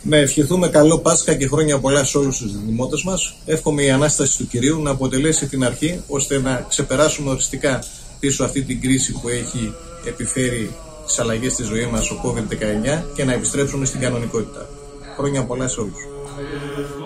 Να ευχηθούμε καλό Πάσχα και χρόνια πολλά σε όλους τους δημότες μας. Εύχομαι η Ανάσταση του Κυρίου να αποτελέσει την αρχή ώστε να ξεπεράσουμε οριστικά πίσω αυτή την κρίση που έχει επιφέρει τις αλλαγές στη ζωή μας, ο COVID-19, και να επιστρέψουμε στην κανονικότητα. Χρόνια πολλά σε όλους.